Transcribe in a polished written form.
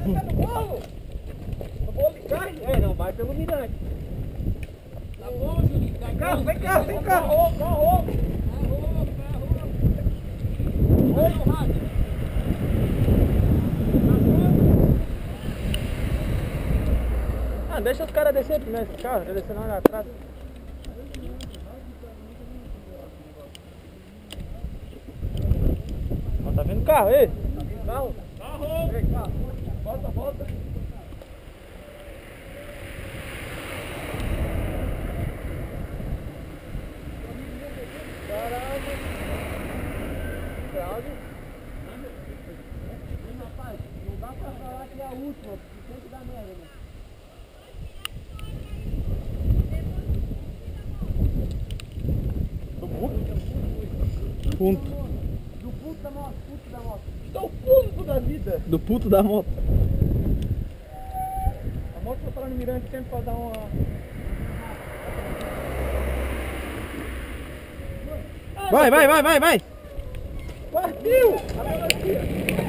Tá no bolo? No bolo de carne? É, não, vai pelo mirante. Tá bom, Juninho? Vem cá, vem cá, vem cá. Carro. Oi, rádio. Ah, deixa os caras descer primeiro esse carro, tá descendo lá atrás. Ó, tá vindo carro aí? Carro? Carro! Ei, carro! Volta! Caramba! Claudio? Rapaz, não dá pra falar que é a última, tem que dar merda, né? Ponto. Do puto da moto. Do puto da vida. Do puto da moto. A moto foi parar no mirante sempre pra dar uma... Vai! Partiu!